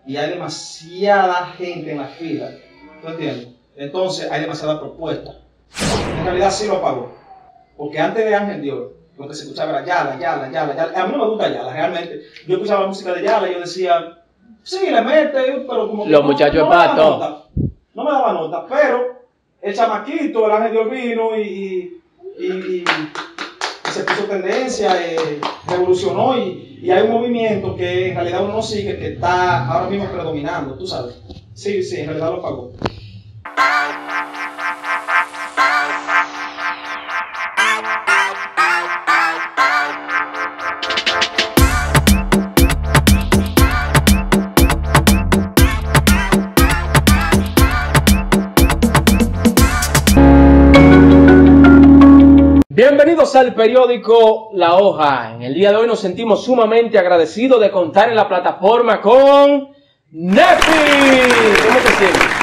y hay demasiada gente en la fila, ¿tú entiendes? Entonces hay demasiada propuesta. En realidad sí lo apagó, porque antes de Ángel Dior, lo que se escuchaba era Yala, Yala, Yala, Yala. A mí no me gusta Yala, realmente. Yo escuchaba la música de Yala y yo decía, sí, le mete, pero como que los muchachos de pato. No me daba nota, pero el chamaquito, el Ángel Dior vino y se puso tendencia, revolucionó y hay un movimiento que en realidad uno no sigue, que está ahora mismo predominando, tú sabes. Sí, en realidad lo pagó. Bienvenidos al periódico La Hoja. En el día de hoy nos sentimos sumamente agradecidos de contar en la plataforma con Nefi. ¿Cómo te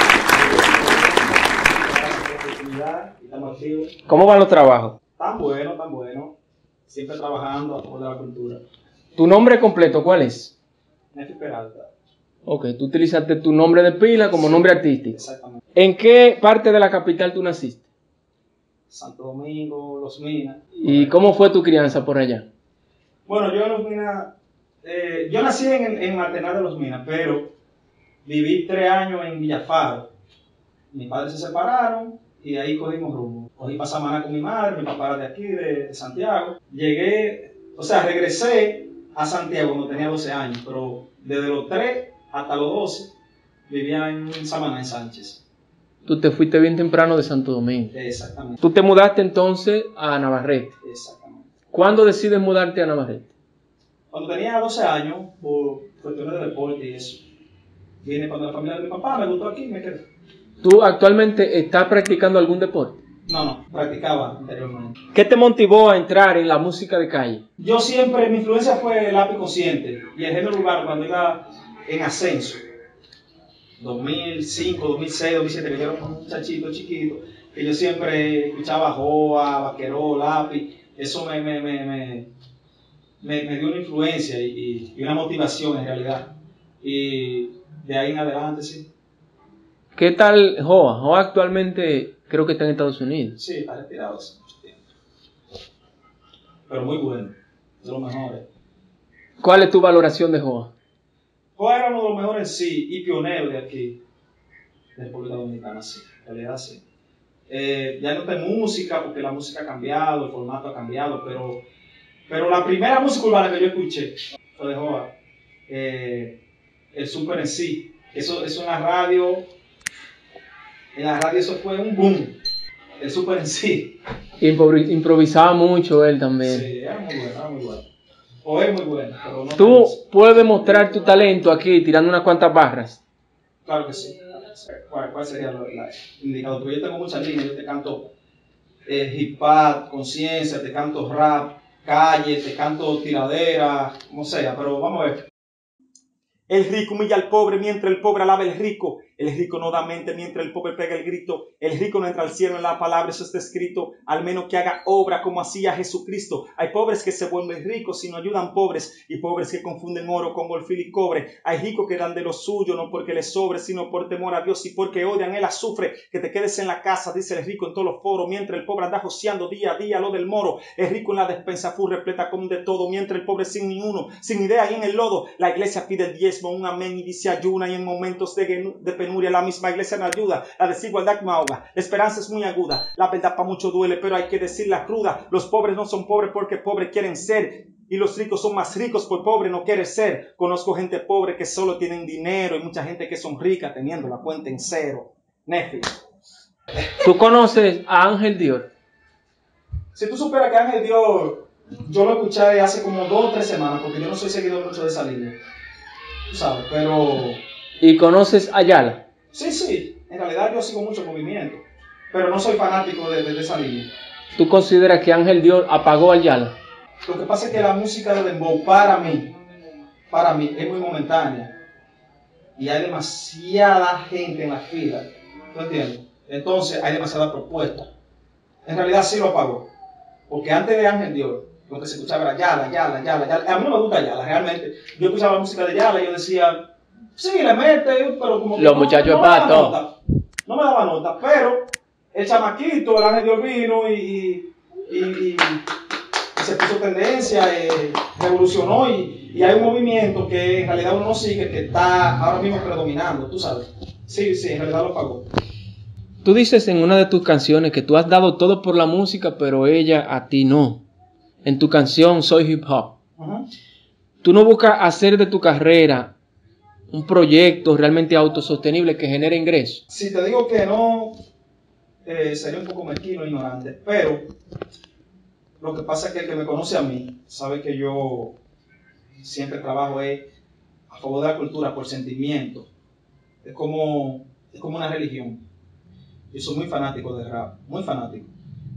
sientes? ¿Cómo van los trabajos? Tan bueno. Siempre trabajando a favor de la cultura. ¿Tu nombre completo cuál es? Nefi Peralta. Ok, tú utilizaste tu nombre de pila como nombre artístico. Exactamente. ¿En qué parte de la capital tú naciste? Santo Domingo, Los Minas. ¿Y cómo fue tu crianza por allá? Bueno, yo en Los Minas, yo nací en Martenal de Los Minas, pero viví 3 años en Villafaro. Mis padres se separaron y ahí cogimos rumbo. Cogí para Samaná con mi madre, mi papá era de aquí, de Santiago. Regresé a Santiago cuando tenía 12 años, pero desde los 3 hasta los 12 vivía en Samaná, en Sánchez. Tú te fuiste bien temprano de Santo Domingo. Exactamente. Tú te mudaste entonces a Navarrete. Exactamente. ¿Cuándo decides mudarte a Navarrete? Cuando tenía 12 años, por cuestiones de deporte y eso. Vine cuando la familia de mi papá, me gustó aquí y me quedé. ¿Tú actualmente estás practicando algún deporte? No, practicaba anteriormente. ¿Qué te motivó a entrar en la música de calle? Yo siempre, mi influencia fue el lápiz consciente y el género urbano cuando iba en ascenso. 2005, 2006, 2007, que yo era un muchachito chiquito, que yo siempre escuchaba Joa, Vaqueró, Lápiz. Eso me dio una influencia y una motivación en realidad. Y de ahí en adelante, sí. ¿Qué tal Joa? Joa actualmente creo que está en Estados Unidos. Sí, está retirado hace mucho tiempo. Pero muy bueno, de los mejores. ¿Cuál es tu valoración de Joa? Joa era uno de los mejores en sí y pionero de aquí, de República Dominicana, sí, en realidad sí. Ya no está en música porque la música ha cambiado, el formato ha cambiado, pero la primera música urbana que yo escuché fue de Joa, el Super en sí. Eso en la radio eso fue un boom, el Super en sí. Improvisaba mucho él también. Sí, era muy bueno. O es muy bueno, pero no. ¿Tú puedes mostrar tu talento aquí tirando unas cuantas barras? Claro que sí. ¿Cuál sería el indicador? Porque yo tengo muchas líneas, yo te canto hip hop, conciencia, te canto rap, calle, te canto tiradera, como sea, pero vamos a ver. El rico humilla al pobre mientras el pobre alaba al rico. El rico no da mente mientras el pobre pega el grito. El rico no entra al cielo en la palabra, eso está escrito. Al menos que haga obra como hacía Jesucristo. Hay pobres que se vuelven ricos y no ayudan pobres. Y pobres que confunden oro con golfil y cobre. Hay ricos que dan de lo suyo, no porque les sobre, sino por temor a Dios y porque odian el azufre. Que te quedes en la casa, dice el rico en todos los foros. Mientras el pobre anda joseando día a día lo del moro. El rico en la despensa full repleta con de todo. Mientras el pobre sin ninguno, sin idea y en el lodo. La iglesia pide el diezmo, un amén y dice ayuna. Y en momentos de penuria la misma iglesia no ayuda, la desigualdad me ahoga, la esperanza es muy aguda, la verdad para mucho duele, pero hay que decirla cruda. Los pobres no son pobres porque pobres quieren ser, y los ricos son más ricos por pobre no quieren ser. Conozco gente pobre que solo tienen dinero y mucha gente que son ricas teniendo la cuenta en cero. Nefi. ¿Tú conoces a Ángel Dior? Si tú supieras que Ángel Dior, yo lo escuché hace como 2 o 3 semanas, porque yo no soy seguidor mucho de esa línea, tú sabes, pero... ¿Y conoces a Yala? Sí, en realidad yo sigo mucho movimiento, pero no soy fanático de esa línea. ¿Tú consideras que Ángel Dior apagó a Yala? Lo que pasa es que la música de Dembow para mí es muy momentánea y hay demasiada gente en la fila, ¿tú entiendes? Entonces hay demasiada propuesta. En realidad sí lo apagó, porque antes de Ángel Dior lo que se escuchaba era Yala. A mí no me gusta Yala, realmente. Yo escuchaba la música de Yala y yo decía, Sí, le mete, pero como que los muchachos no me daba pato. nota. No me daba nota, pero el chamaquito, el Ángel Dios vino y se puso tendencia, revolucionó y hay un movimiento que en realidad uno no sigue, que está ahora mismo predominando, tú sabes. Sí, en realidad lo pagó. Tú dices en una de tus canciones que tú has dado todo por la música, pero ella a ti no. En tu canción Soy Hip Hop. Uh-huh. Tú no buscas hacer de tu carrera un proyecto realmente autosostenible que genere ingresos. Si te digo que no, sería un poco mezquino e ignorante, pero lo que pasa es que el que me conoce a mí sabe que yo siempre trabajo a favor de la cultura por sentimiento. Es como una religión. Yo soy muy fanático del rap, muy fanático.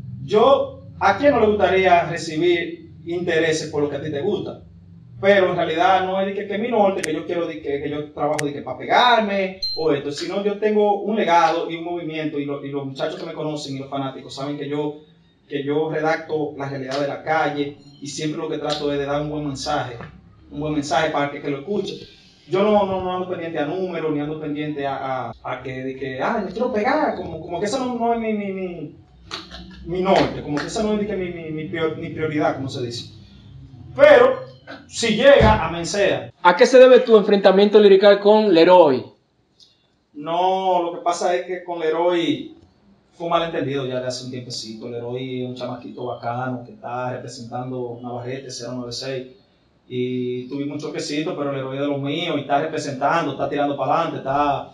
¿A quién no le gustaría recibir intereses por lo que a ti te gusta? Pero en realidad no es que mi norte, que yo quiero que yo trabajo para pegarme o esto, sino yo tengo un legado y un movimiento y los muchachos que me conocen y los fanáticos saben que yo redacto la realidad de la calle y siempre lo que trato es de dar un buen mensaje para que lo escuche. Yo no ando pendiente a números, ni ando pendiente a que me quiero pegar, como que eso no es mi norte, como que esa no es mi prioridad, como se dice. Pero, si llega, amén sea. ¿A qué se debe tu enfrentamiento lirical con Leroy? No, lo que pasa es que con Leroy fue un malentendido ya de hace un tiempecito. Leroy es un chamaquito bacano que está representando Navarrete 096 y tuvimos un choquecito, pero Leroy es de lo mío y está representando, está tirando para adelante, está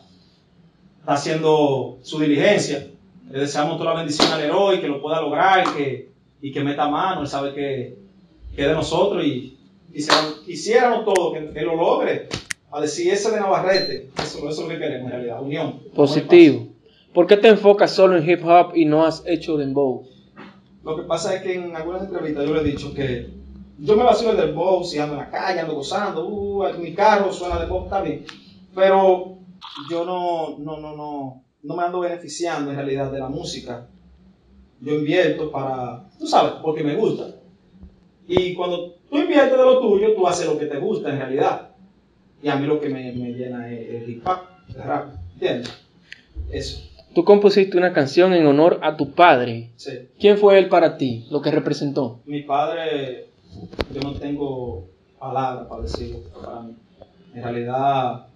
haciendo su diligencia. Le deseamos toda la bendición al Leroy, que lo pueda lograr y que meta mano. Él sabe que es de nosotros y quisiéramos todo que lo logre. A decir ese de Navarrete, eso es lo que queremos en realidad, unión. Positivo. ¿Por qué te enfocas solo en hip hop y no has hecho dembow? Lo que pasa es que en algunas entrevistas yo le he dicho que yo me vacío el dembow si ando en la calle, ando gozando, mi carro suena dembow, está bien. Pero yo no me ando beneficiando en realidad de la música. Yo invierto tú sabes, porque me gusta. Y cuando tú inviertes de lo tuyo, tú haces lo que te gusta en realidad. Y a mí lo que me llena es el hip hop, el rap, ¿entiendes? Eso. Tú compusiste una canción en honor a tu padre. Sí. ¿Quién fue él para ti? Lo que representó. Mi padre, yo no tengo palabras para decirlo para mí. En realidad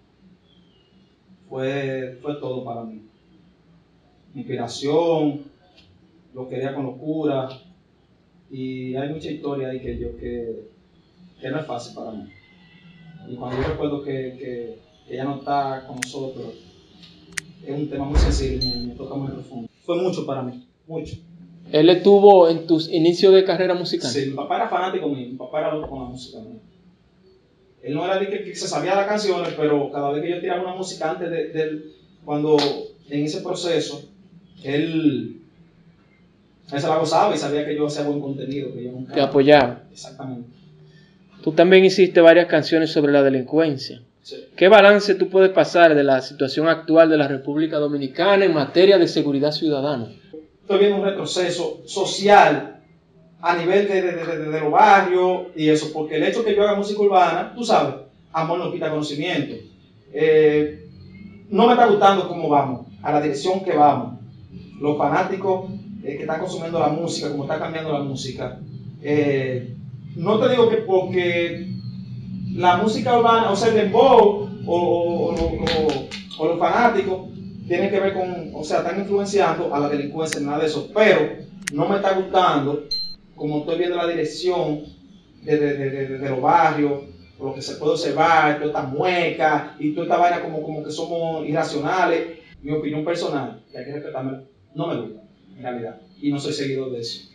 fue todo para mí. Inspiración, lo quería con locura. Y hay mucha historia ahí que no es fácil para mí. Y cuando yo recuerdo que ella no está con nosotros, es un tema muy sensible, me toca muy profundo. Fue mucho para mí, mucho. ¿Él estuvo en tus inicios de carrera musical? Sí, mi papá era fanático mío, mi papá era loco con la música mía. Él no era de que se sabía las canciones, pero cada vez que yo tiraba una música antes cuando en ese proceso, él se la gozaba y sabía que yo hacía buen contenido, que yo nunca... Te apoyaba. Exactamente. Tú también hiciste varias canciones sobre la delincuencia. Sí. ¿Qué balance tú puedes pasar de la situación actual de la República Dominicana en materia de seguridad ciudadana? Estoy viendo un retroceso social a nivel de los barrios y eso, porque el hecho que yo haga música urbana, tú sabes, amor no quita conocimiento. No me está gustando cómo vamos, a la dirección que vamos. Los fanáticos que están consumiendo la música, cómo está cambiando la música. No te digo que porque la música urbana, o sea, el dembow o los fanáticos tienen que ver con, o sea, están influenciando a la delincuencia, nada de eso, pero no me está gustando como estoy viendo la dirección de los barrios, lo que se puede observar, toda esta mueca y toda esta vaina como que somos irracionales. Mi opinión personal, que hay que respetarme, no me gusta, en realidad, y no soy seguidor de eso.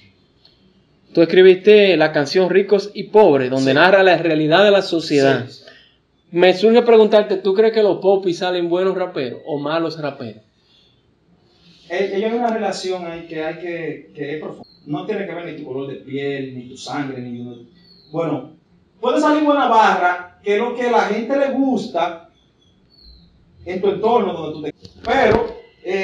Tú escribiste la canción Ricos y Pobres, donde sí. narra la realidad de la sociedad. Sí. Me surge preguntarte, ¿tú crees que los popis salen buenos raperos o malos raperos? Ellos hay una relación ahí que es profunda. No tiene que ver ni tu color de piel, ni tu sangre, ni... Bueno, puede salir buena barra, que es lo que a la gente le gusta en tu entorno donde tú te... Pero,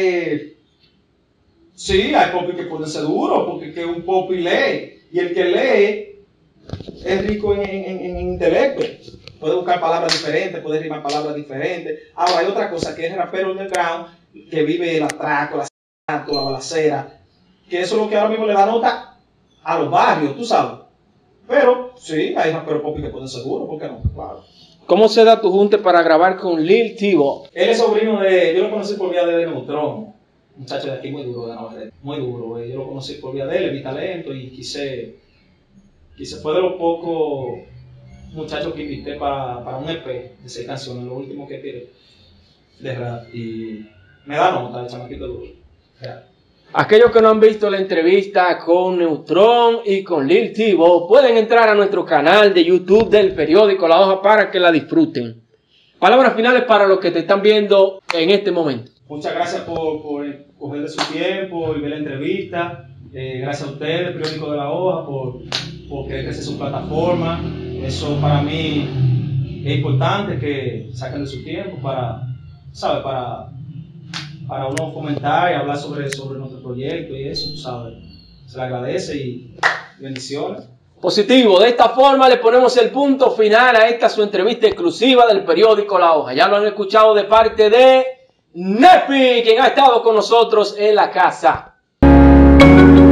sí, hay popis que pueden ser duros, porque que un popi lee, y el que lee es rico en intelecto. puede buscar palabras diferentes, puede rimar palabras diferentes. Ahora hay otra cosa que es el rapero underground, que vive el atraco, la balacera, que eso es lo que ahora mismo le da nota a los barrios, tú sabes. Pero sí, hay raperos pop que pueden ser duros, ¿por qué no? Claro. ¿Cómo se da tu junte para grabar con Lil Tebow? Él es sobrino de, yo lo conocí por vía de Neutron, muchacho de aquí muy duro de Navarrete, muy duro. Yo lo conocí por vía de él, vi talento y quise fue de los pocos muchachos que invité para un EP de 6 canciones, lo último que tiré de rap, y me da nota el chamaquito duro. Yeah. Aquellos que no han visto la entrevista con Neutron y con Lil Tebow pueden entrar a nuestro canal de YouTube del periódico La Hoja para que la disfruten. Palabras finales para los que te están viendo en este momento. Muchas gracias por coger de su tiempo y ver la entrevista. Gracias a ustedes, el periódico de La Hoja, por querer crecer su plataforma. Eso para mí es importante, que saquen de su tiempo para uno comentar y hablar sobre nuestro proyecto y eso, tú sabes. Se le agradece y bendiciones. Positivo, de esta forma le ponemos el punto final a esta su entrevista exclusiva del periódico La Hoja. Ya lo han escuchado de parte de Nepi, quien ha estado con nosotros en la casa.